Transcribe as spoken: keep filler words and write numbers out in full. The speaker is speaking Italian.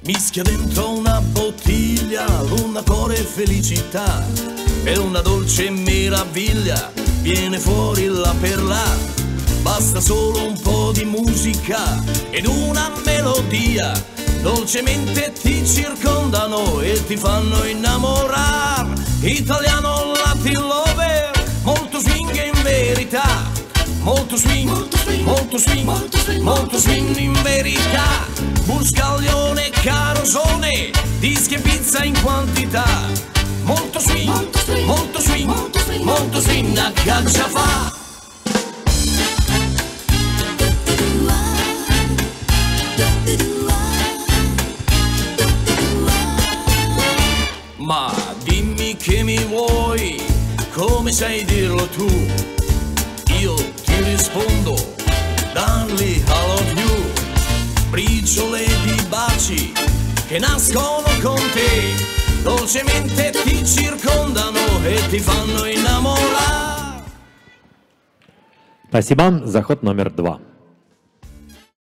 Mischia dentro una bottiglia luna, cuore e felicità, è una dolce meraviglia, viene fuori là per là. Basta solo un po' di musica ed una melodia, dolcemente ti circondano e ti fanno innamorare. Italiano Latin lover, molto swing in verità, molto swing, molto swing, molto swing, molto swing, molto swing in verità. Buscaglione e carosone, dischi e pizza in quantità, molto swing, molto swing, molto swing, molto swing, molto swing a caccia fa. Ma dimmi che mi vuoi, come sai dirlo tu? Io ti rispondo, darling, I love you. Briciole di baci che nascono con te, dolcemente ti circondano e ti fanno innamorare. Спасибо. Заход номер два.